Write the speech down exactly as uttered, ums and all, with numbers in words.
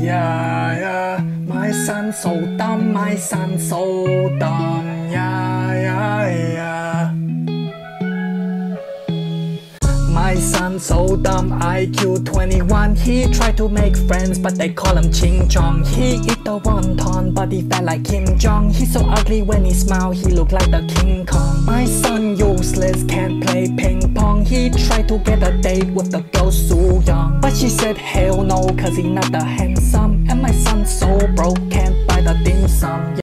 yeah, yeah. My son so dumb, my son so dumb, yeah, yeah, yeah. My son so dumb, I Q twenty-one. He tried to make friends, but they call him Ching Chong. He eat the wonton, but he fat like Kim Jong. He's so ugly when he smile, he look like the King Kong. My son useless, can't play ping pong. He tried to get a date with the girl Soo Young, but she said hell no, cause he not that handsome. And my son so broke, can't buy the dim sum.